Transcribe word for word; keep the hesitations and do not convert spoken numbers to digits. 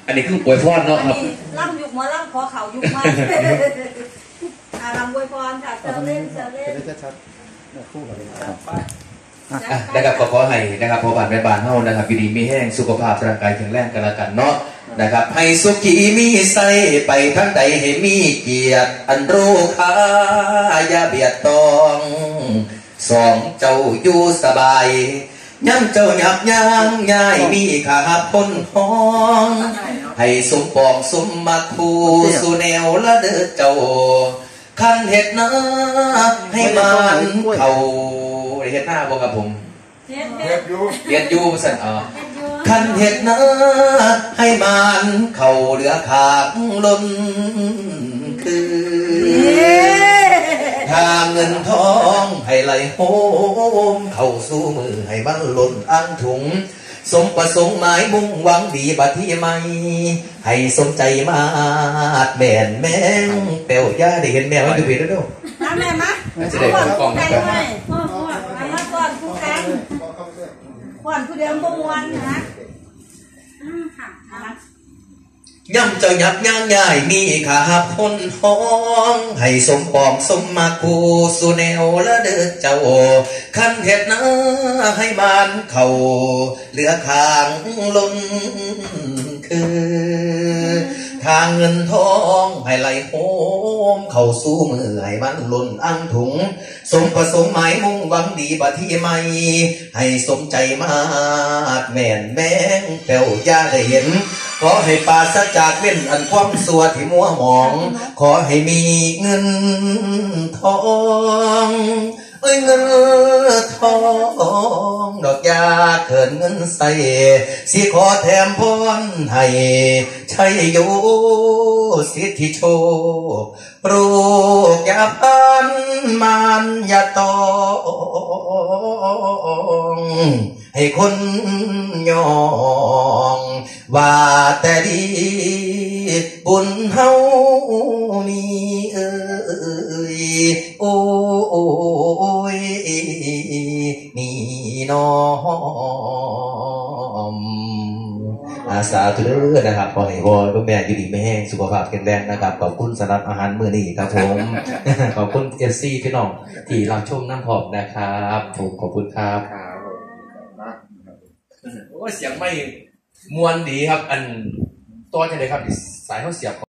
อันนี้คืออวยพรเนาะครับล่ำยุกมาล่ำขอเขายุกมาอ่าลำอวยพรค่ะเซลเล่นเซลเล่นชัดๆคู่กันเลยครับนะครับขอขอให้นะครับพอบานแม่บานเฮานะครับอยู่ดีมีแห้งสุขภาพร่างกายแข็งแรงกันละกันเนาะนะครับให้สุขีมีใส่ไปทั้งใดให้มีเกียรติอันโรคายาเบียดตองสองเจ้าอยู่สบายย้ำเจ้าหยับยั้งย้ายมีขาพ้นห้องให้สมปองสมมาคูสู่แนวละเด้อเจ้าคันเห็ดหน้าให้มันเขาเห็ดหน้าบ่ครับผมเห็ดยูเห็ดยูสั่นอ๋อคันเห็ดหน้าให้มันเขาเหลือขาดล้นคือทางเงินทองให้ไหลโหมเข้าสู่มือให้มันหล่นอ่างถุงสมประสงค์หมายมุ่งหวังดีบัดที่ไม่ให้สมใจมาดแม่นแมงเปียวยาได้เห็นแมวดูผิดแล้วดูมาแม่มาจะได้กล้องนะครับพ่อพ่อมาก่อนคู่กันก่อนผู้เดิมบ่มวนนะย่ำเจ้าหยับย่างใหญ่มีขาพ้นห้องให้สมปองสมมาคูสู่แนวละเด้อเจ้าคันเห็ดนะให้บานเขาเหลือข้างล้นคือทางเงินทองให้ไหลโหมเข้าสู่มือให้มันล้นอ่างถุงสมประสงค์หมายมุ่งหวังดีบัดที่ไม่ให้สมใจมาดแม่นแมงแป้วยาได้เห็นขอให้ปราศจากเว้นอันความสัวที่มัวหมองขอให้มีเงินทองเอ้ยเงินทองดอกยาเขินเงินใส่สิขอแถมพรให้ชัยโยสิทธิโชคโปรดอย่าพันมันอย่าตองให้คนยองว่าแต่ดีบุญเฮานี่เอ้ยโอ้ยนี่น้อมอาสาธุเด้อนะครับขอให้พ่อคุณแม่อยู่ดีไม่แห้งสุขภาพแข็งแรงนะครับขอบคุณสำหรับอาหารมื้อนี้ครับผมขอบคุณเอฟซีพี่น้องที่รับชมน้ำหอมนะครับผมขอบคุณครับโอ้เสียงไม่มวนดีครับอันตัวจะเลยครับสายเขาเสียบ